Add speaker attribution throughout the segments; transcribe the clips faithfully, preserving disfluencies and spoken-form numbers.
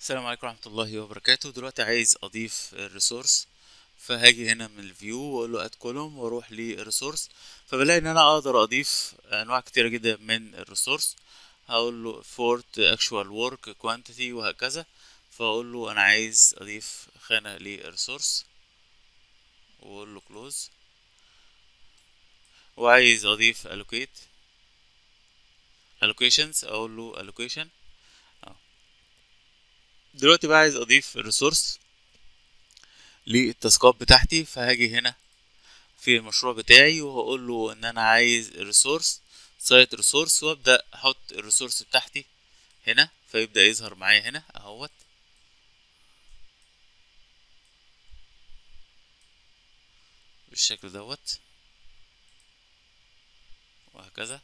Speaker 1: السلام عليكم ورحمة الله وبركاته. دلوقتي عايز اضيف الريسورس، فهاجي هنا من الفيو واقول له اد كولوم واروح للريسورس، فبلاقي ان انا اقدر اضيف انواع كتيرة جدا من الريسورس. هقول له فورت اكشوال ورك كوانتيتي وهكذا، فاقول له انا عايز اضيف خانة للريسورس واقول له كلوز، وعايز اضيف allocate allocations اقول له allocation. أهو. دلوقتي بقى عايز اضيف الريسورس للتاسكات بتاعتي، فهاجي هنا في المشروع بتاعي وهقول له ان انا عايز الريسورس سايت ريسورس، وابدا احط الريسورس بتاعتي هنا، فيبدا يظهر معايا هنا اهوت بالشكل دوت وهكذا.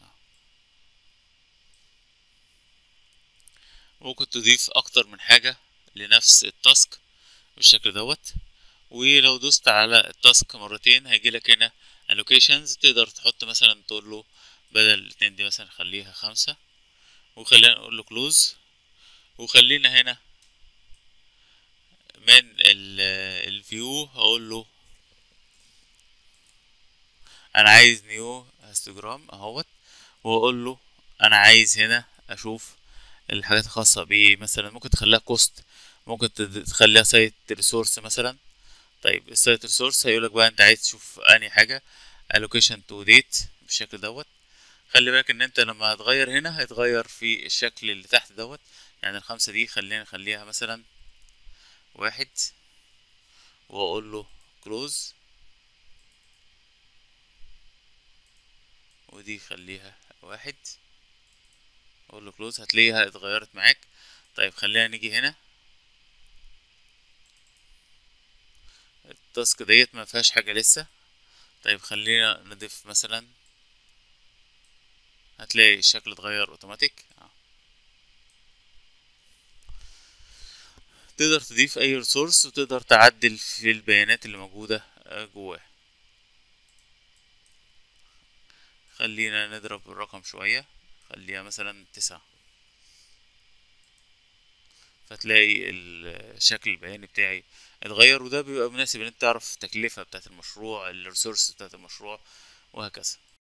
Speaker 1: ممكن تضيف اكتر من حاجة لنفس التاسك بالشكل دوت، ولو دوست على التاسك مرتين هيجيلك هنا allocations، تقدر تحط مثلا تقول له بدل الاتنين دي مثلا خليها خمسة، وخلينا نقول له close، وخلينا هنا من الفيو هقول له انا عايز نيو هيستوجرام اهوت، واقول له انا عايز هنا اشوف الحاجات الخاصة بيه، مثلا ممكن تخليها كوست، ممكن تد- تخليها سايت ريسورس مثلا. طيب السايت ريسورس هيقولك بقى انت عايز تشوف انهي حاجة allocation to date بالشكل دوت. خلي بالك ان انت لما هتغير هنا هيتغير في الشكل اللي تحت دوت، يعني الخمسة دي خلينا نخليها مثلا واحد، واقول له close، ودي خليها واحد، اقول له كلوز، هتلاقيها اتغيرت معاك. طيب خلينا نيجي هنا، التاسك ديت ما فيهاش حاجه لسه. طيب خلينا نضيف مثلا، هتلاقي الشكل اتغير اوتوماتيك. آه. تقدر تضيف اي ريسورس وتقدر تعدل في البيانات اللي موجوده آه، جواه. خلينا نضرب الرقم شويه، خليها مثلا تسعة، فتلاقي الشكل البياني بتاعي اتغير، وده بيبقى مناسب ان انت تعرف التكلفه بتاعت المشروع، الريسورس بتاعت المشروع وهكذا.